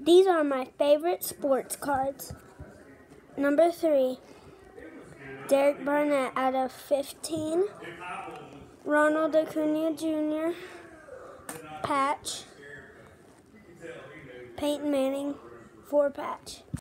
These are my favorite sports cards. Number 3, Derek Barnett out of 15. Ronald Acuna Jr. patch. Peyton Manning 4 patch.